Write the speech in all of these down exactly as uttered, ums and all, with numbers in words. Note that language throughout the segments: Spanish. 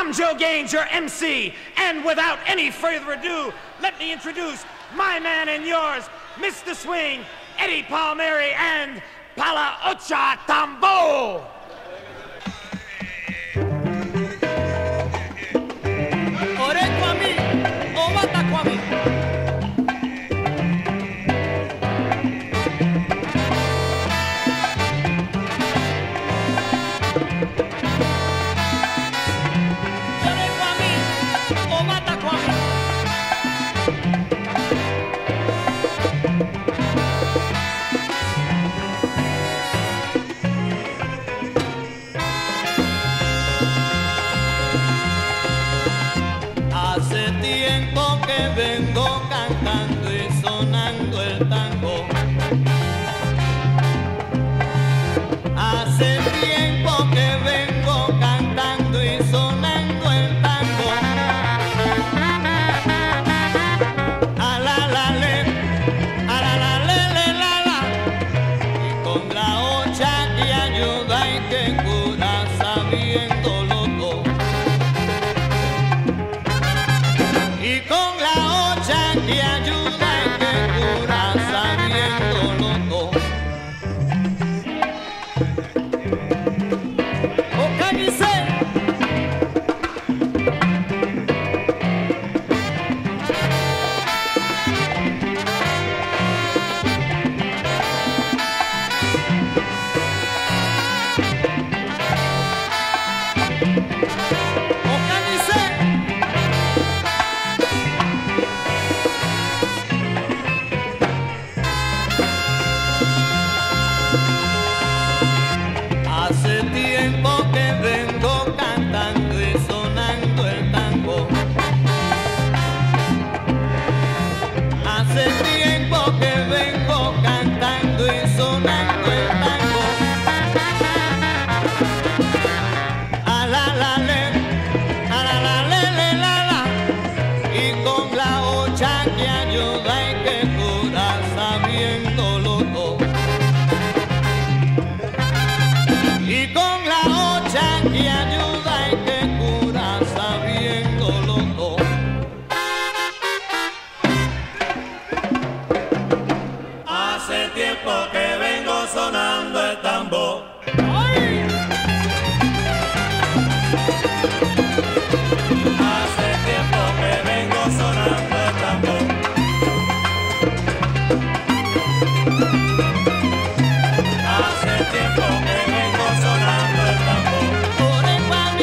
I'm Joe Gaines, your M C, and without any further ado, let me introduce my man and yours, Mister Swing, Eddie Palmieri, and Pala Ocha Tambo. Oreco a mí, o bataco a mí. Hace tiempo que vengo cantando y sonando el tango. Hace tiempo que vengo cantando y sonando el tango. A la la le, a la la le le la la. Y con la ocha que ayuda y que cura sabiéndolo todo. Y con la ocha que ayuda y que cura sabiéndolo todo. ¡Oh, cállese! ¡Oh, cállese! Hace tiempo que vengo cantando y sonando el tango. Hace tiempo que vengo cantando y sonando el tango. A la la le, a la la le le la la. Y con la ocha que ayuda y que cura sabiéndolo todo. Y con la ocha que ayuda y que cura sabiéndolo todo. Hace tiempo que vengo sonando el tambor. ¡Ay! Hace tiempo que vengo sonando el tambor. Hace tiempo que vengo sonando el tambor. Oreco a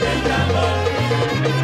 el tambor.